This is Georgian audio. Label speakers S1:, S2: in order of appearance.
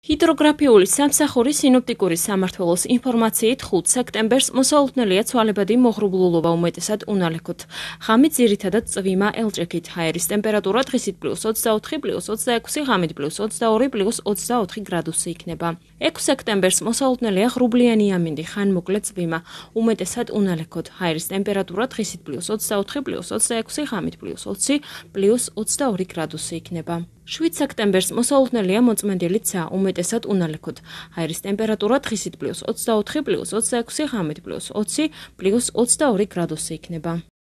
S1: ჰიდროგრაფიული სამსახურის სინოპტიკური სამმართველოს ინფორმაციით 5 სექტემბერს მოსალოდნელია ცვალებადი მოღრუბლულობა უმეტესად უნალექოთ. ღამით ძირითადად წვიმა ელჭექით, ჰაერის ტემპერატურა დღისით +24, +26, ღამით +22, +24 გრადუსი იქნება. 6 სექტემბერს მოსალოდნელია ღრუბლიანი ამინდი, ხანმოკლე წვიმა, უმეტესად უნალექოთ, ჰაერის ტემპერატურა დღისით +24, +26, ღამით +20, +22 გრადუსი იქნება. 7 სექტემბერს მოსალოდნელია მოწმენდილი ცა, უმეტესად უნალექოთ. ჰაერის ტემპერატურა დღისით +24, +26, ღამით +20, +22 გრადუსი იქნება.